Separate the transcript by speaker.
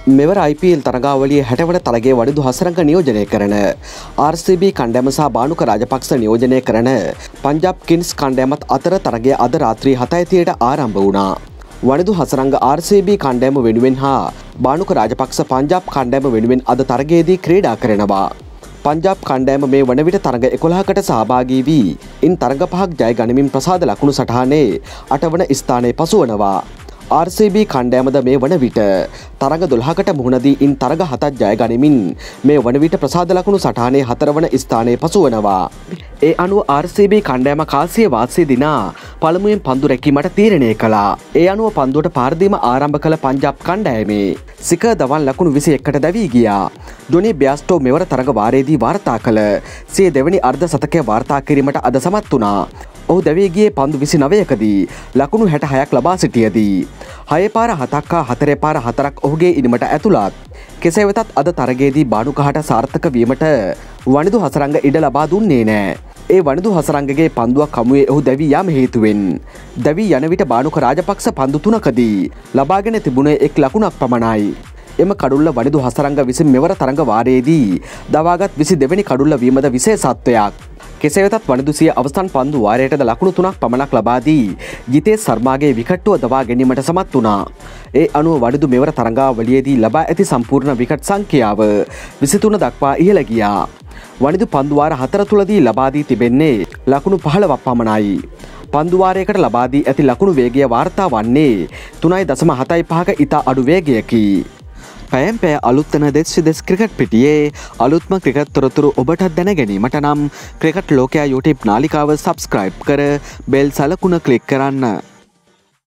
Speaker 1: මෙවර IPL තරගාවලියේ 60 වන තරගයේ වනිදු හසරංග නියෝජනය කරන RCB කණ්ඩායම සහ බානුක රාජපක්ෂ නියෝජනය කරන පංජාබ් කින්ස් කණ්ඩායමත් අතර තරගය අද රාත්‍රී 7:30ට ආරම්භ වුණා. වනිදු හසරංග RCB කණ්ඩායම වෙනුවෙන් හා බානුක රාජපක්ෂ පංජාබ් කණ්ඩායම වෙනුවෙන් අද තරගයේදී ක්‍රීඩා කරනවා. පංජාබ් කණ්ඩායම මේ වන විට තරග 11කට සහභාගී වී ඉන් තරග 5ක් ජය ගනිමින් ප්‍රසාද ලකුණු සටහනේ 8 වන ස්ථානයේ පසුවනවා. RCB කණ්ඩායමද මේ වන විට තරග 12කට මුහුණ දී ඉන් තරග 7ක් ජය ගනිමින් මේ වන විට ප්‍රසාද ලකුණු සටහනේ 4 වන ස්ථානයේ පසුවනවා. ඒ අනුව RCB කණ්ඩායම කාසිය වාසිය දිනා පළමුවෙන් පන්දු රැකීමට තීරණය කළා. ඒ අනුව පන්දුවට පාර දීම ආරම්භ කළ පංජාබ් කණ්ඩායමේ සිකර් ධවන් ලකුණු 21කට දැවී ගියා. ජොනි බෙයාස්ටෝ මෙවර තරග වාරයේදී වාර්තා කළ සිය දෙවැනි අර්ධ શතකය වාර්තා කිරීමට අද සමත් වුණා. ඔහු දැවී ගියේ පන්දු 29කදී ලකුණු 66ක් ලබා සිටියදී 6 පාර 7ක් හා 4 පාර 4ක් ඔහුගේ ඉනිමට ඇතුළත්. කෙසේ වෙතත් අද තරගයේදී බානුකහට සාර්ථක වීමට වනිදු හසරංග ඉඩ ලබා දුන්නේ නැහැ. ඒ වනිදු හසරංගගේ පන්දුවක් හමුවේ ඔහු දැවී යාම හේතුවෙන් දැවී යන විට බානුක රාජපක්ෂ පන්දු 3කදී ලබාගෙන තිබුණේ 1 ලකුණක් පමණයි. එම කඩුල්ල වනිදු හසරංග විසින් මෙවර තරග වාරයේදී දවාගත් 22 වෙනි කඩුල්ල වීමද විශේෂත්වයක්. කෙසේ වෙතත් වනිදු සිය අවසන් පන්දු වාරයටද ලකුණු 3ක් පමණක් ලබා දී ජිතේෂ් ශර්මාගේ විකට්ටුව දවා ගැනීමට සමත් වුණා. ඒ අනුව වනිදු මෙවර තරගාවලියේදී ලබා ඇති සම්පූර්ණ විකට් සංඛ්‍යාව 23 දක්වා ඉහළ ගියා. වනිදු පන්දු වාර 4 තුලදී ලබා දී තිබෙන්නේ ලකුණු 15ක් පමණයි. පන්දු වාරයකට ලබා දී ඇති ලකුණු වේගය වාර්තා වන්නේ 3.75ක ඉතා අඩු වේගයකි. පැයෙන් පැය අලුත්තන දෙස් ක්‍රිකට් පිටියේ අලුත්ම ක්‍රිකට් තොරතුරු ඔබට දැන ගැනීමට නම් ක්‍රිකට් ලෝකයා YouTube නාලිකාව සබ්ස්ක්‍රයිබ් කර බෙල් සලකුණ ක්ලික් කරන්න.